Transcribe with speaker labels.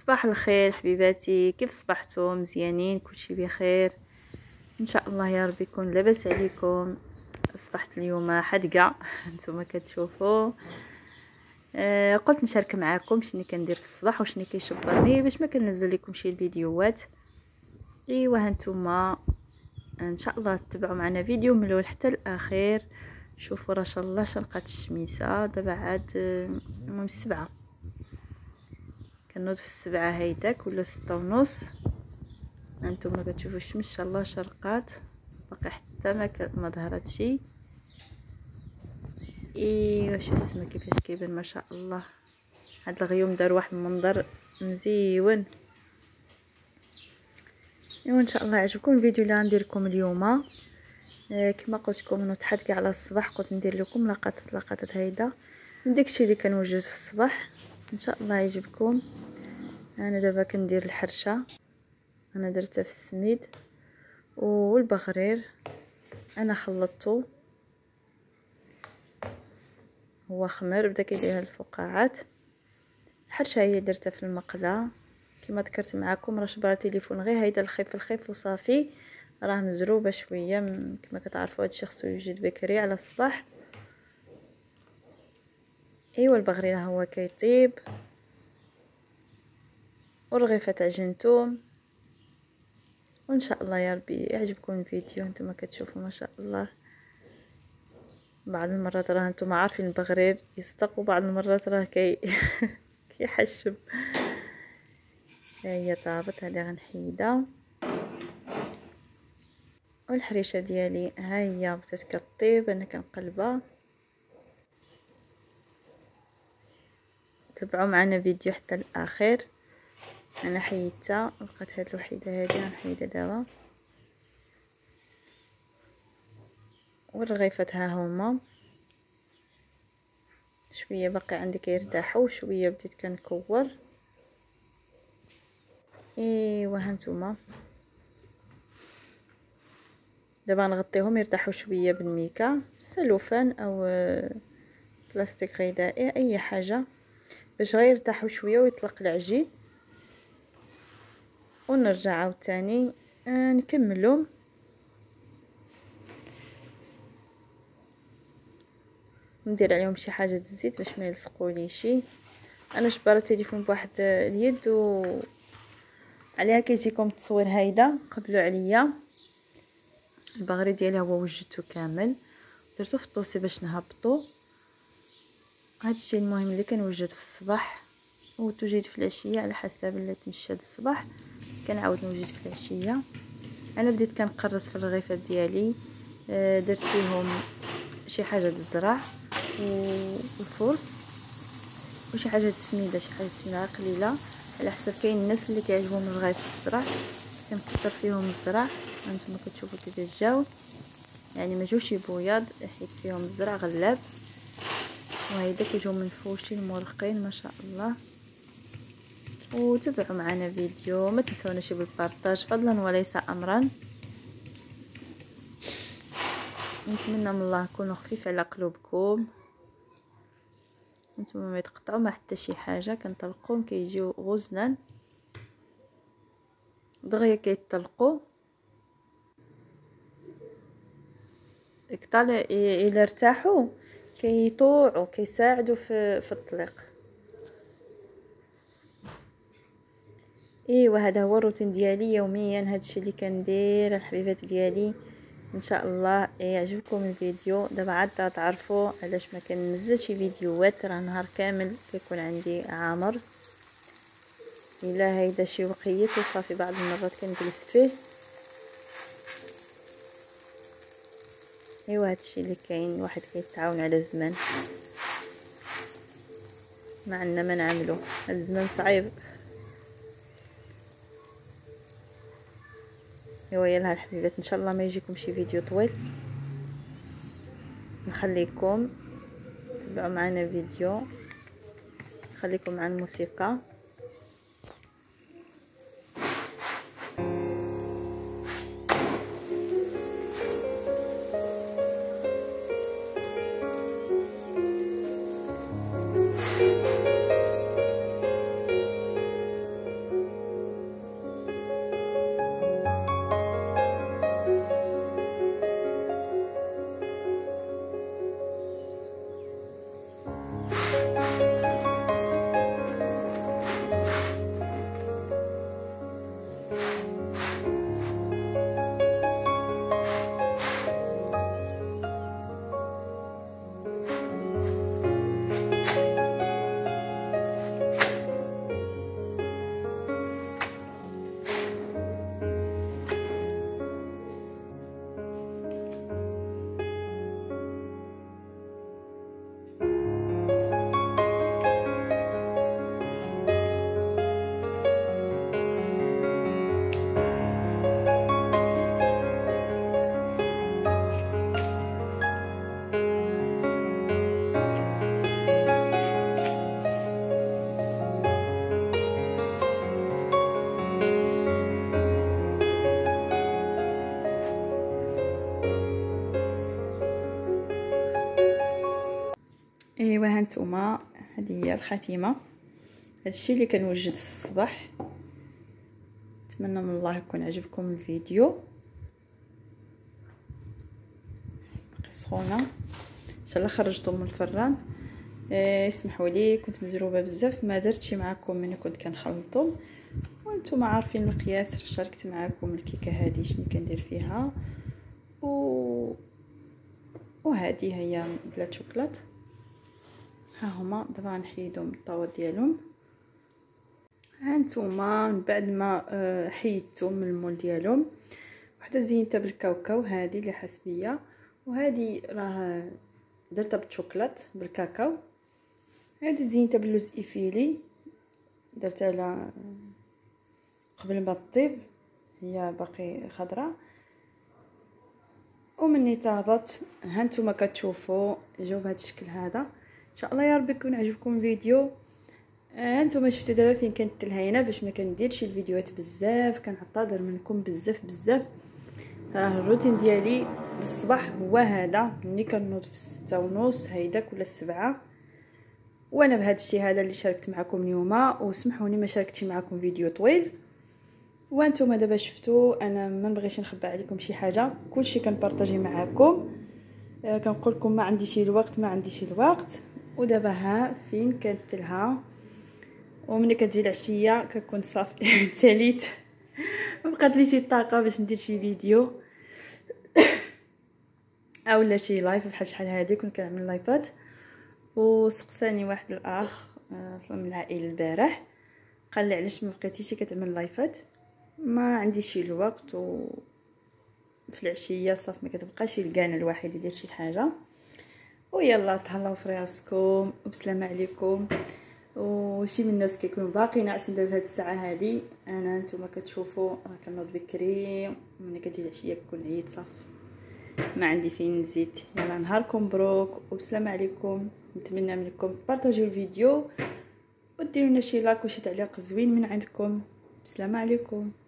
Speaker 1: صباح الخير حبيباتي، كيف صبحتوا؟ مزيانين؟ كلشي بخير ان شاء الله يا رب يكون لاباس عليكم. صبحت اليوم حدقه نتوما كتشوفوا. قلت نشارك معاكم شنو كندير في الصباح وشنو كيشبرني باش ما كنزل لكم شي الفيديوهات. ايوا هانتوما ان شاء الله تتبعوا معنا فيديو من الاول حتى الاخير. شوفوا راه شاء الله شرقات الشميسه دابا عاد المهم 7 كنوض في 7 هيداك ولا 6:30. هانتوما كتشوفوا الشمس ان شاء الله شرقات باقي حتى ما ظهرت شي. ايوا شو السما كيفاش كيبان ما شاء الله. هاد الغيوم دار واحد المنظر مزيون. ايوا ان شاء الله يعجبكم الفيديو اللي غندير لكم اليوم. كما قلت لكم نوض حدقي على الصباح، قلت ندير لكم لقطات هيدا من داكشي اللي كنوجد في الصباح. ان شاء الله يعجبكم. انا دابا كندير الحرشه، انا درتها في السميد والبغرير انا خلطته، هو خمر بدا كيدير الفقاعات. الحرشه هي درتها في المقله كما ذكرت معكم، راه شبر تليفون غير هيدا الخيف وصافي، راه مزروبه شويه كما كتعرفوا هادشي خصو يوجد بكري على الصباح. ايوا البغرير هو كيطيب ورغيفه عجنتوم. وان شاء الله يا ربي يعجبكم الفيديو. نتوما كتشوفوا ما شاء الله بعض المرات راه نتوما عارفين البغرير يصدق وبعض المرات راه كيحشم. هي طابت هذه غنحيدها، والحريشه ديالي ها هي بدات كطيب انا كنقلبها. تبعوا معنا فيديو حتى الاخير. انا حيدتها بقات هاد الوحيده هذه غنحيدها دابا. والرغيفات ها هما شويه باقي عندي كيرتاحوا شويه بديت كنكور. ايوا هانتوما دابا نغطيهم يرتاحوا شويه بالميكا سلوفان او بلاستيك غذائي اي حاجه باش غير يرتاحوا شويه ويطلق العجين. ونرجع عاوتاني نكملهم. ندير عليهم شي حاجه الزيت باش ما يلصقوليش. انا جبرت التليفون بواحد اليد و عليها كيجيكم التصوير هيدا قبلوا عليا. البغري ديالي هو وجدته كامل درتو في الطوسي باش نهبطو. هادشي المهم اللي كنوجد في الصباح وتوجد في العشيه على حسب اللي تمشى الصباح كنعاود نوجد في العشيه. انا بديت كنقرص في الرغيفات ديالي، درت فيهم شي حاجه الزرع والفرص وشي حاجه السميده، شي حاجه السميده قليله على حسب. كاين الناس اللي كيعجبهم الرغيف الزرع كنكثر فيهم الزرع. هانتوما كتشوفوا كيفاش جاو، يعني ما جوش بوياض حيت فيهم الزرع غلاب. وهيدا كيجيو منفوشين مرقين ما شاء الله. وتابعوا معنا فيديو، ما تنسوناش بالبارطاج فضلا وليس امرا. نتمنى من الله نكونوا خفيف على قلوبكم. نتوما ما يتقطعوا ما حتى شي حاجه كنطلقوهم كيجيو غزلا دغيا كيطلقوا. الا ارتاحوا كيطوعوا كيساعدوا في الطليق. ايوا هذا هو الروتين ديالي يوميا، هادشي اللي كندير الحبيبات ديالي. ان شاء الله يعجبكم الفيديو. دابا عاد تعرفوا علاش ما كننزلش فيديوهات، راه نهار كامل كيكون عندي عامر. الا هيدا شي وقيت وصافي بعض المرات كنجلس فيه. ايوا هادشي اللي كاين، واحد كيتعاون على الزمان ما عندنا ما نعملو، هاد الزمان صعيب. ايوا يلا الحبيبات ان شاء الله ما يجيكم شي فيديو طويل، نخليكم تبعوا معنا فيديو، خليكم مع الموسيقى. هانتوما هذه هي الخاتمه. هادشي اللي كنوجد في الصباح. نتمنى من الله يكون عجبكم الفيديو. سخونه ان شاء الله خرجتهم من الفران. اسمحوا لي كنت مزروبه بزاف ما درتش معكم ملي كنت كنخلطهم، وانتم عارفين المقياس. شاركت معكم الكيكه هذه شنو كندير فيها، وهذه هي بلا شوكولات. ها هما دابا غنحيدهم من الطاوه ديالهم. هانتوما من بعد ما حيدتهم من المول ديالهم، وحده زينتها بالكاوكاو هذه اللي حسبيه، وهذه راه درتها بالشوكولات بالكاكاو. هذه زينتها باللوز ايفيلي درتها على قبل ما تطيب، هي باقي خضراء. ومني طابت هانتوما كتشوفوا جاوا بهذا الشكل هذا. ان شاء الله يا رب يكون عجبكم الفيديو. هانتوما شفتوا دابا فين كانت الهينه باش ما كنديرش الفيديوهات بزاف، كنعتذر منكم بزاف بزاف. راه الروتين ديالي بالصباح هو هذا، ملي كنوض في 6:30 هيداك ولا 7، وانا بهذا الشيء هذا اللي شاركت معكم اليوم. وسمحوني ما شاركتش معكم فيديو طويل. وانتم دابا شفتوا انا ما نبغيش نخبى عليكم شي حاجه، كلشي كنبارطاجي معكم. كنقول لكم ما عنديش الوقت. ودابا ها فين كانت لها، وملي كتجي العشيه كنكون صافي تاليت ما بقات لي شي طاقه باش ندير شي فيديو اولا شي لايف بحال شحال هادي كنت كنعمل لايفات. وسقساني واحد الاخ اصلا من العائله البارح، قال لي علاش ما بقيتيش كتعمل لايفات. ما عنديش الوقت، و في العشيه صافي ما كتبقاش يلقانا الواحد يدير شي حاجه. ويلا تهلاو في راسكم وبسلامه عليكم. وشي من الناس كيكونوا باقيين ناعسين دابا في هذه الساعه هذه. انا نتوما كتشوفوا راه كنوض بكري، ملي كتجي العشيه كنكون عييت صافي ما عندي فين نزيد. يلا نهاركم مبروك وبسلامه عليكم. نتمنى منكم تبارطاجيو الفيديو وديروا لنا شي لايك وشي تعليق زوين من عندكم. بسلامه عليكم.